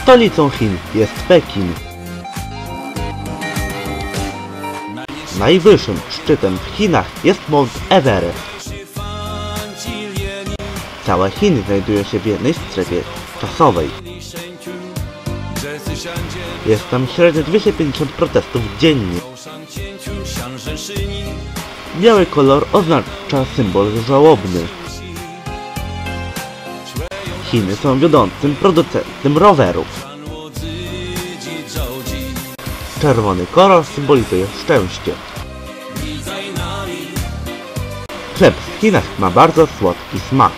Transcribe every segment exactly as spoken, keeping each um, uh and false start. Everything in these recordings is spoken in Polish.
Stolicą Chin jest Pekin. Najwyższym szczytem w Chinach jest Mount Everest. Całe Chiny znajdują się w jednej strefie czasowej. Jest tam średnio dwieście pięćdziesiąt protestów dziennie. Biały kolor oznacza symbol żałobny. Chiny są wiodącym producentem rowerów. Czerwony kolor symbolizuje szczęście. Chleb w Chinach ma bardzo słodki smak.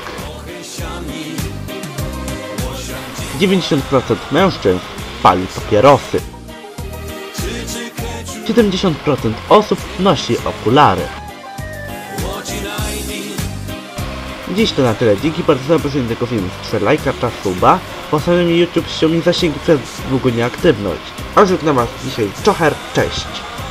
dziewięćdziesiąt procent mężczyzn pali papierosy. siedemdziesiąt procent osób nosi okulary. Dziś to na tyle. Dzięki bardzo za obejrzenie tego filmu. Strzel lajka, czas suba. Postawię mi YouTube ściągnie zasięgi przez długą nieaktywność. A już na was dzisiaj Czocher, cześć!